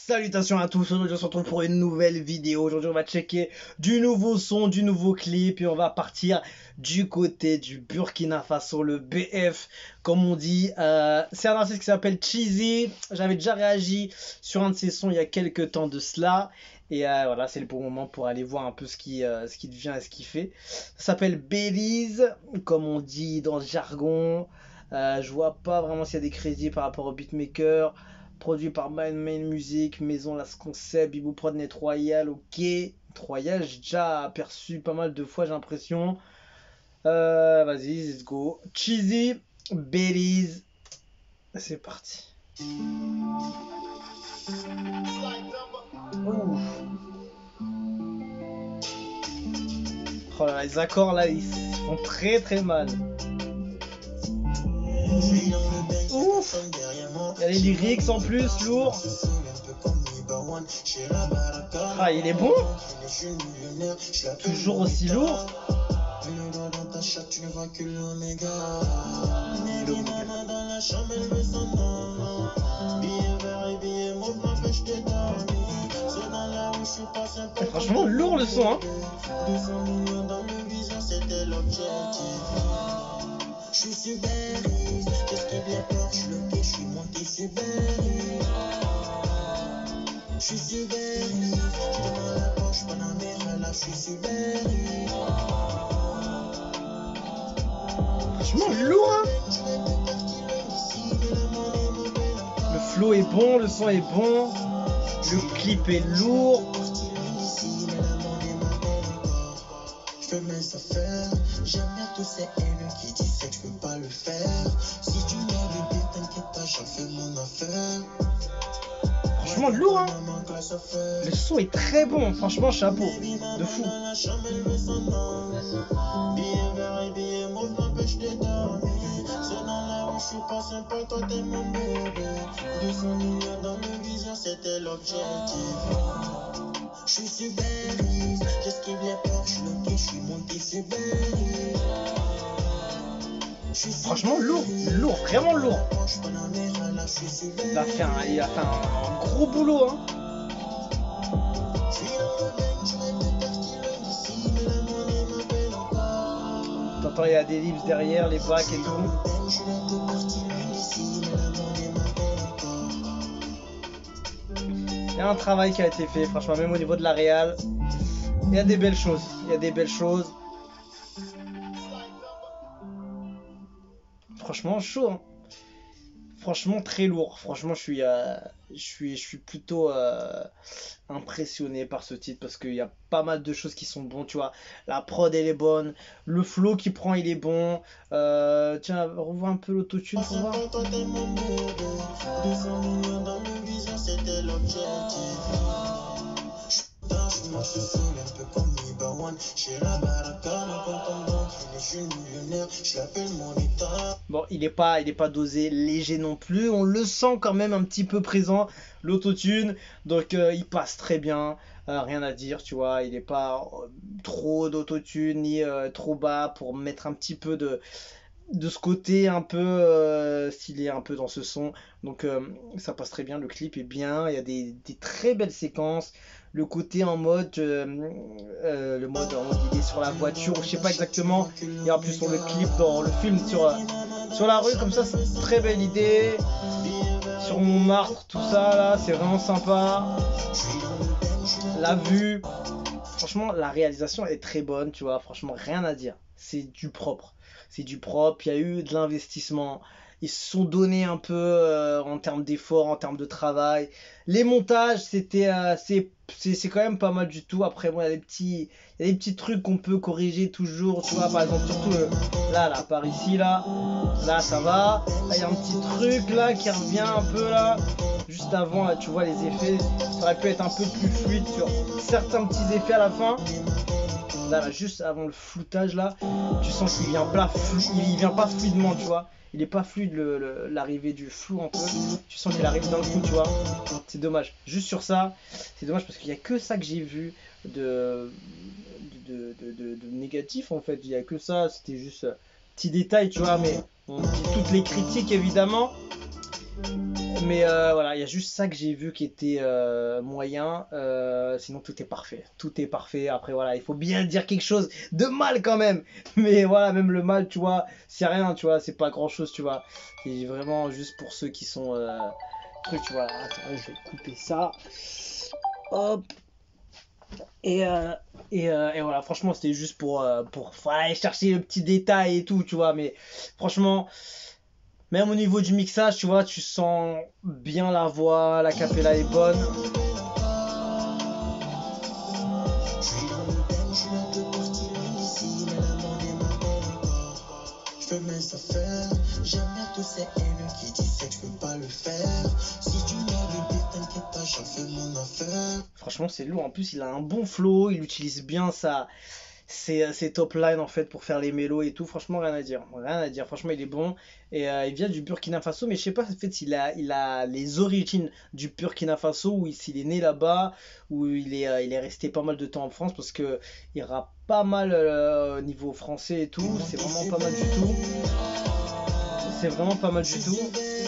Salutations à tous, aujourd'hui on se retrouve pour une nouvelle vidéo. Aujourd'hui on va checker du nouveau son, du nouveau clip et on va partir du côté du Burkina Faso, le BF comme on dit. C'est un artiste qui s'appelle Cheezy. J'avais déjà réagi sur un de ses sons il y a quelques temps de cela. Et voilà, c'est le bon moment pour aller voir un peu ce qui devient et ce qu'il fait. Ça s'appelle Belize, comme on dit dans le jargon. Je vois pas vraiment s'il y a des crédits par rapport au beatmaker. Produit par Main Music, Maison Las Concept, Bibou Prod, Net Royal, ok. Net Royal, j'ai déjà aperçu pas mal de fois, j'ai l'impression. Vas-y, let's go. Cheezy, Belize. C'est parti. Ouf. Oh là là, les accords là, ils font très très mal. Ouf. Il y a les lyrics en plus, lourd. Ah, il est bon. Toujours aussi lourd. Franchement, lourd le son, hein. Je suis super riche, qu'est-ce qu'il y a peur, je suis monté super riche. Je suis super riche, je te mets la poche, Panamera, là, je suis super riche. Franchement, lourd, hein. Le flow est bon, le son est bon, le clip est lourd. Je fais mes affaires, j'aime bien tous ces haineux qui disent que je peux pas le faire. Si tu m'as bébé, t'inquiète pas, j'en fais mon affaire. Franchement lourd, hein. Le son est très bon, franchement chapeau, de fou. Je suis super riche, j'esquive les porches, je suis monté super riche. Franchement lourd, vraiment lourd. Il a fait un gros boulot, hein. T'entends, il y a des lips derrière, les bacs et tout. Il y a un travail qui a été fait, franchement, même au niveau de la réal. Il y a des belles choses, Franchement, chaud, hein. Franchement, très lourd. Franchement, je suis plutôt impressionné par ce titre parce qu'il y a pas mal de choses qui sont bonnes, tu vois. La prod, elle est bonne. Le flow qu'il prend, il est bon. Tiens, revois un peu l'autotune pour voir. Bon, il est pas dosé léger non plus. On le sent quand même un petit peu présent, l'autotune. Donc il passe très bien. Rien à dire, tu vois. Il n'est pas trop d'autotune ni trop bas pour mettre un petit peu de ce côté un peu stylé, un peu dans ce son. Donc ça passe très bien, le clip est bien, il y a des très belles séquences. Le côté en mode, le mode en mode il est sur la voiture, je sais pas exactement. Et en plus sur le clip, dans le film, sur la rue, comme ça, c'est une très belle idée. Sur Montmartre, tout ça là, c'est vraiment sympa. La vue, franchement, la réalisation est très bonne, tu vois. Franchement, rien à dire. C'est du propre. Il y a eu de l'investissement. Ils se sont donnés un peu en termes d'effort, en termes de travail. Les montages, c'est quand même pas mal du tout. Après, moi, il y a des petits trucs qu'on peut corriger toujours. Tu vois, par exemple, surtout là, par ici, là, ça va. Là, il y a un petit truc là qui revient un peu là. Juste avant, là, tu vois, les effets, ça aurait pu être un peu plus fluide sur certains petits effets à la fin. Là, juste avant le floutage là, tu sens qu'il vient pas fluidement, tu vois. Il est pas fluide l'arrivée du flou un peu. Tu sens qu'il arrive d'un coup, tu vois. C'est dommage. Juste sur ça, c'est dommage parce qu'il y a que ça que j'ai vu de négatif en fait. Il y a que ça. C'était juste petit détail, tu vois. Mais on dit toutes les critiques évidemment. Mais voilà, il y a juste ça que j'ai vu qui était moyen. Sinon, tout est parfait. Tout est parfait. Après, voilà, il faut bien dire quelque chose de mal quand même. Mais voilà, même le mal, tu vois, c'est rien, tu vois, c'est pas grand-chose, tu vois. C'est vraiment juste pour ceux qui sont trucs, tu vois. Attends, je vais couper ça. Hop. Et, euh, et voilà, franchement, c'était juste pour voilà, aller chercher le petit détail et tout, tu vois. Mais franchement, même au niveau du mixage, tu vois, tu sens bien la voix, la capella est bonne. Je fais mes affaires, j'aime bien tous ces haineux qui disent que je peux pas le faire. Si tu veux bébé, t'inquiète pas, j'en fais mon affaire. Franchement, c'est lourd. En plus, il a un bon flow, il utilise bien ses top lines en fait pour faire les mélos et tout. Franchement, rien à dire. Rien à dire. Franchement, il est bon. Et il vient du Burkina Faso, mais je sais pas en fait s'il a les origines du Burkina Faso ou s'il est né là-bas ou il est resté pas mal de temps en France parce que il rappe pas mal au niveau français et tout. C'est vraiment pas mal du tout. C'est vraiment pas mal du tout.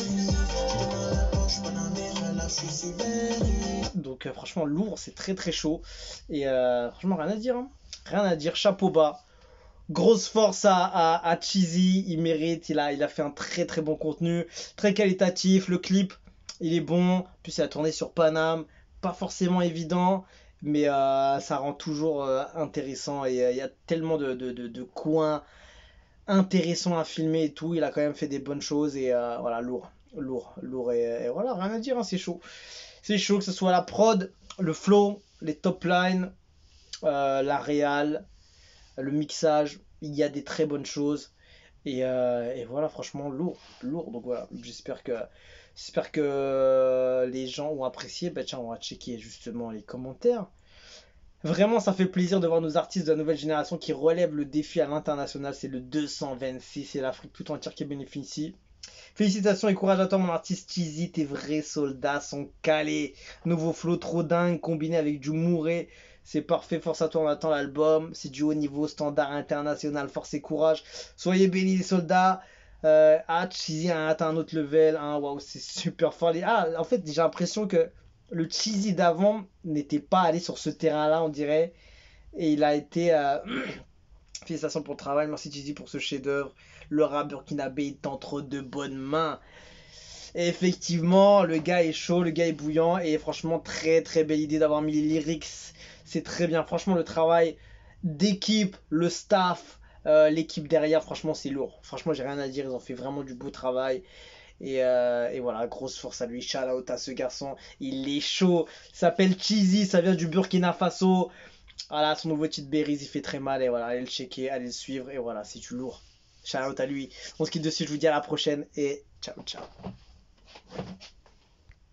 Donc franchement lourd, c'est très très chaud. Et franchement rien à dire. Hein. Rien à dire, chapeau bas. Grosse force à Cheesy, il mérite, il a fait un très très bon contenu, très qualitatif, le clip il est bon, en plus il a tourné sur Paname, pas forcément évident, mais ça rend toujours intéressant et il y a tellement de coins intéressants à filmer et tout, il a quand même fait des bonnes choses et voilà, lourd, lourd, lourd et voilà, rien à dire, hein, c'est chaud. C'est chaud que ce soit la prod, le flow, les top lines, la réal, le mixage, il y a des très bonnes choses. Et voilà, franchement, lourd, lourd. Donc voilà, j'espère que les gens ont apprécié. Bah tiens, on va checker justement les commentaires. Vraiment, ça fait plaisir de voir nos artistes de la nouvelle génération qui relèvent le défi à l'international. C'est le 226, c'est l'Afrique tout entière qui bénéficie. Félicitations et courage à toi, mon artiste Cheesy. Tes vrais soldats sont calés. Nouveau flow trop dingue combiné avec du mouré. C'est parfait. Force à toi, on attend l'album. C'est du haut niveau, standard international. Force et courage. Soyez bénis, les soldats. Cheesy a atteint un autre level. Hein. Waouh, c'est super fort. En fait, j'ai l'impression que le Cheesy d'avant n'était pas allé sur ce terrain-là, on dirait. Et il a été. Félicitations pour le travail. Merci Cheesy pour ce chef-d'œuvre. Le rap burkinabé est entre de bonnes mains. Et effectivement, le gars est chaud, le gars est bouillant. Et franchement, très très belle idée d'avoir mis les lyrics. C'est très bien. Franchement, le travail d'équipe, le staff, l'équipe derrière, franchement, c'est lourd. Franchement, j'ai rien à dire. Ils ont fait vraiment du beau travail. Et voilà, grosse force à lui. Shout out à ce garçon. Il est chaud. Il s'appelle Cheesy. Ça vient du Burkina Faso. Voilà, son nouveau titre Berries, il fait très mal. Et voilà, allez le checker, allez le suivre. Et voilà, c'est du lourd. Shout out à lui. On se quitte dessus. Je vous dis à la prochaine. Et ciao, ciao.